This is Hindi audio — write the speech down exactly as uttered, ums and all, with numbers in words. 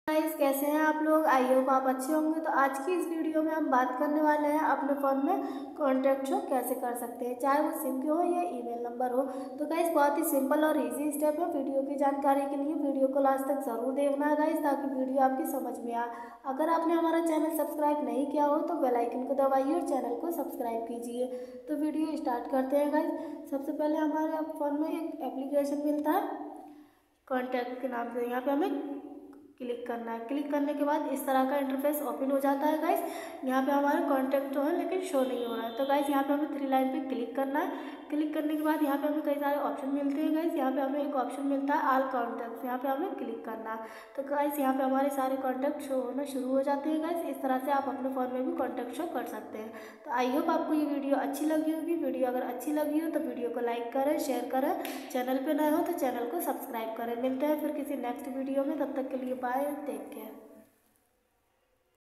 गाइस, कैसे हैं आप लोग। आई होप आप अच्छे होंगे। तो आज की इस वीडियो में हम बात करने वाले हैं अपने फ़ोन में कॉन्टैक्ट शो कैसे कर सकते हैं, चाहे वो सिम के हो या ईमेल नंबर हो। तो गाइस बहुत ही सिंपल और इजी स्टेप है। वीडियो की जानकारी के लिए वीडियो को लास्ट तक ज़रूर देखना है गाइस, ताकि वीडियो आपकी समझ में आए। अगर आपने हमारा चैनल सब्सक्राइब नहीं किया हो तो बेल आइकन को दबाइए और चैनल को सब्सक्राइब कीजिए। तो वीडियो स्टार्ट करते हैं गाइस। सबसे पहले हमारे फ़ोन में एक एप्लीकेशन मिलता है कॉन्टैक्ट के नाम से। यहाँ पे हमें क्लिक करना है। क्लिक करने के बाद इस तरह का इंटरफेस ओपन हो जाता है गाइस। यहाँ पे हमारा कॉन्टैक्ट तो है लेकिन शो नहीं हो रहा है। तो गाइस यहाँ पे हमें थ्री लाइन पे क्लिक करना है। क्लिक करने के बाद यहाँ पे हमें कई सारे ऑप्शन मिलते हैं गाइस। यहाँ पे हमें एक ऑप्शन मिलता है ऑल कॉन्टैक्ट्स, यहाँ पे हमें क्लिक करना है। तो गाइस यहाँ पे हमारे सारे कॉन्टैक्ट शो होना शुरू हो जाते हैं गाइस। इस तरह से आप अपने फ़ोन में भी कॉन्टैक्ट शो कर सकते हैं। तो आई होप आपको ये वीडियो अच्छी लगी होगी। वीडियो अगर अच्छी लगी हो तो वीडियो को लाइक करें, शेयर करें। चैनल पे नए हो तो चैनल को सब्सक्राइब करें। मिलते हैं फिर किसी नेक्स्ट वीडियो में, तब तक के लिए बाय, टेक केयर।